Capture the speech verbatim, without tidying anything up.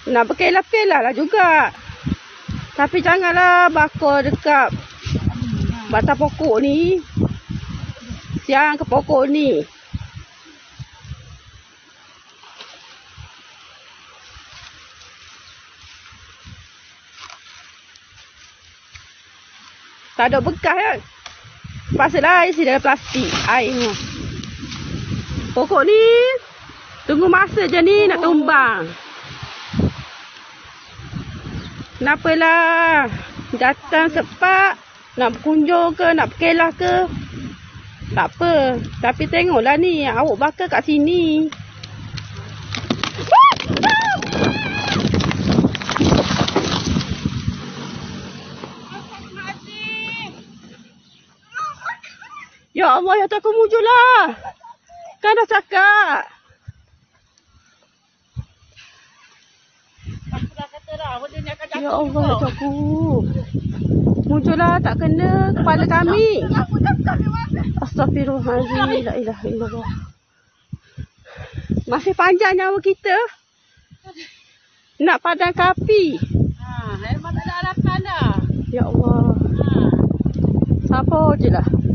Nak berkelah-kelah lah juga. Tapi janganlah bakar dekat batang pokok ni. Siang ke pokok ni. Tak ada bekas kan. Pasalah isi dalam plastik air ni. Pokok ni tunggu masa je ni nak tumbang. Kenapalah datang sepak, nak berkunjung ke, nak berkelah ke. Tak apa. Tapi tengoklah ni, awak bakar kat sini. Ya Allah, ya Tuhan, aku mujurlah. Kan dah cakap. Ya Allah, ya Tuhan aku. Mujurlah, tak kena kepala kami. Astaghfirullahaladzim. La ilaha illallah. Masih panjang nyawa kita. Nak padamkan api. Ha, memang tak ada harapan dah. Ya Allah. Ha. Sabar je lah.